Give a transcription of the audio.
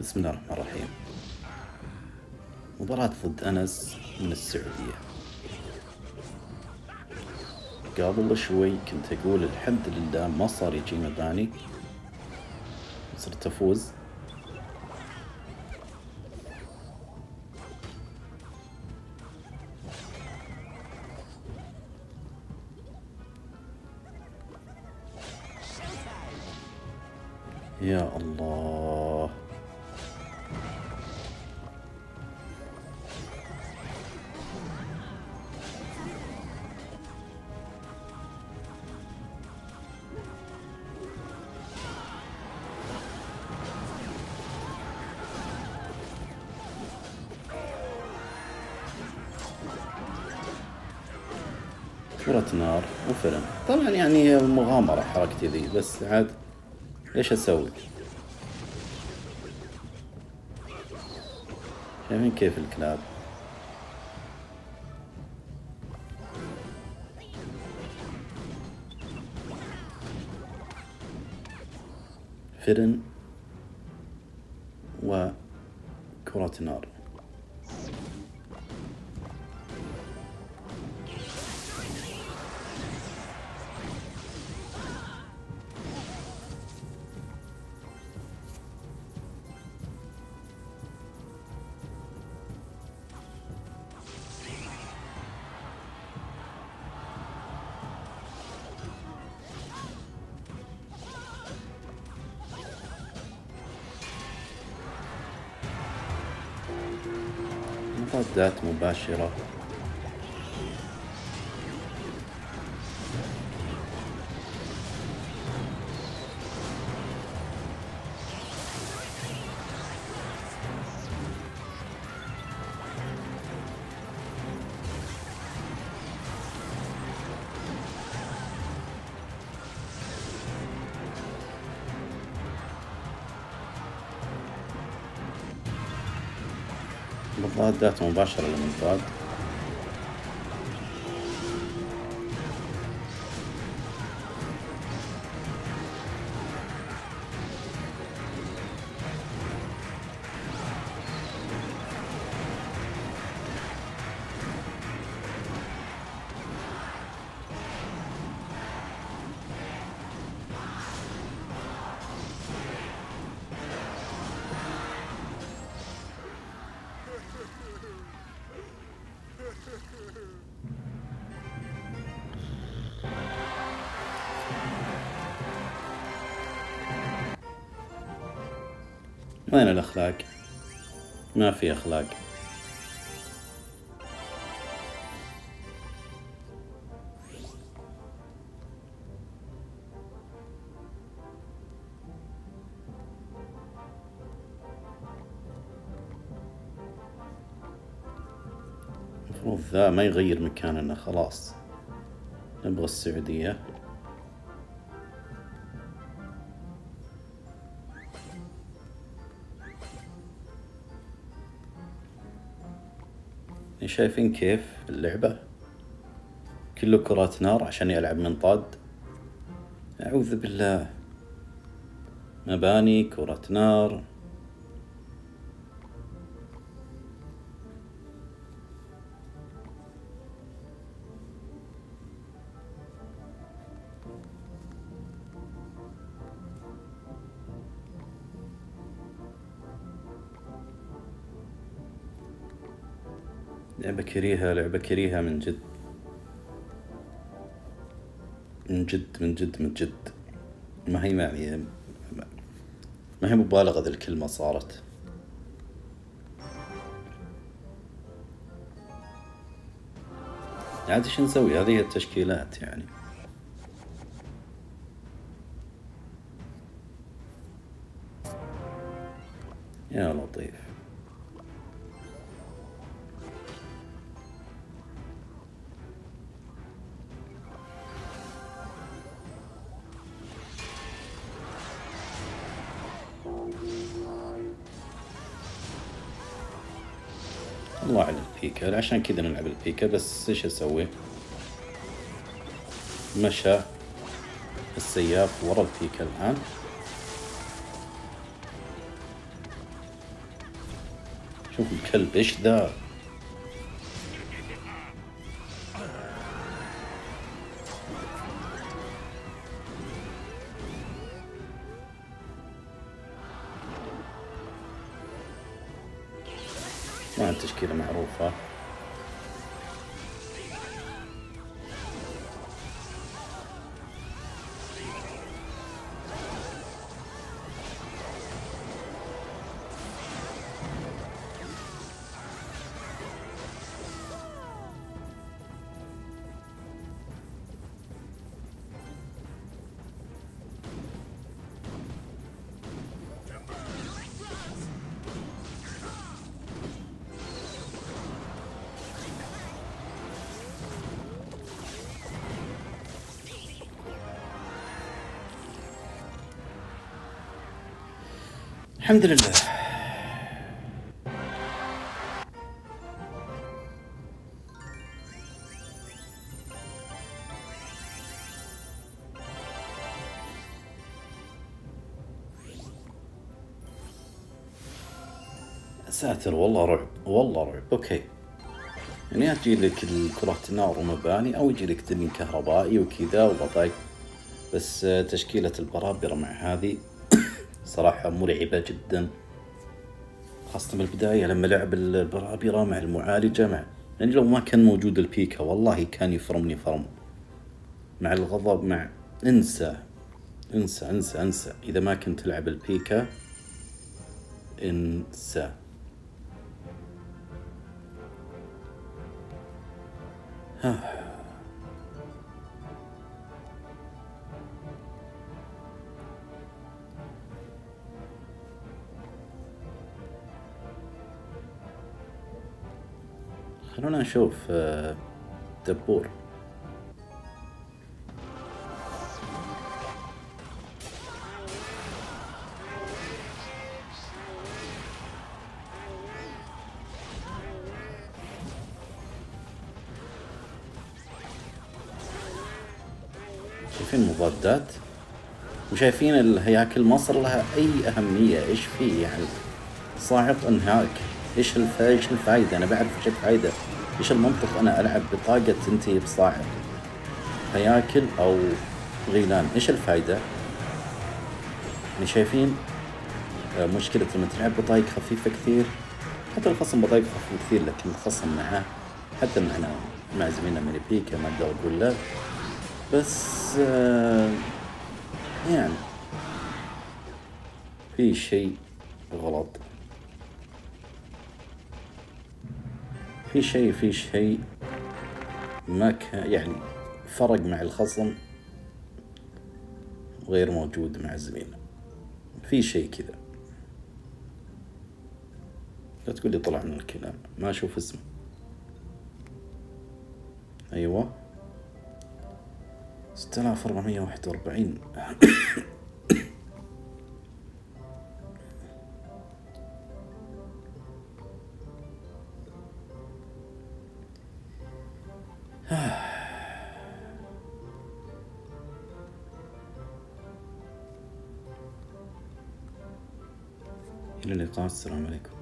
بسم الله الرحمن الرحيم. مباراة ضد أنس من السعودية. قبل شوي كنت أقول الحمد لله ما صار يجي مباني، صرت أفوز. يا الله، كرة نار وفيلم. طبعا يعني مغامرة حركتي ذي، بس عاد ايش اسوي؟ شايفين كيف الكلاب؟ فرن وكرة نار. مضادات مباشرة. مضادات مباشرة للمنطاد. وين الأخلاق؟ ما في أخلاق. المفروض ذا ما يغير مكاننا، خلاص نبغى السعودية. شايفين كيف اللعبة؟ كله كرات نار عشان يلعب منطاد. أعوذ بالله. مباني، كرة نار. لعبة كريهة، لعبة كريهة من جد، من جد من جد من جد. ما هي يعني ما هي مبالغة ذي الكلمة صارت. عاد ايش نسوي؟ هذه التشكيلات يعني. يا لطيف. الله على البيكا، عشان كذا نلعب البيكا. بس ايش اسوي؟ مشى السياف ورا البيكا الآن. شوف الكلب ايش ذا. ما التشكيلة معروفة. الحمد لله. ساتر، والله رعب، والله رعب. اوكي، يعني تجي لك الكرات نار ومباني، او يجي لك تنين كهربائي وكذا وبطايق. بس تشكيلة البرابرة مع هذه صراحة مرعبة جدا، خاصة بالبداية لما لعب البرابرة مع المعالجة يعني لو ما كان موجود البيكا والله كان يفرمني فرم. مع الغضب، مع انسى انسى انسى انسى، اذا ما كنت تلعب البيكا انسى. خلونا نشوف دبور. شايفين المضادات وشايفين الهياكل، ما صار لها اي اهمية. ايش فيه يعني؟ صاعق انهاك، ايش الفايدة؟ انا بعرف ايش الفايدة، ايش المنطق انا العب بطاقة تنتهي بصاعق؟ هياكل او غيلان، ايش الفايدة؟ يعني شايفين مشكلة لما تلعب بطايق خفيفة كثير، حتى الخصم بطايق خفيفة كثير، لكن الخصم معاه، حتى معنا مع زميلنا من بيكا ما اقدر اقول له، بس يعني في شيء غلط، في شيء ما كان يعني فرق مع الخصم غير موجود مع الزميل. في شيء كذا، لا تقول لي طلع من الكلام ما اشوف اسمه. ايوه 6441. إلى اللقاء، السلام عليكم.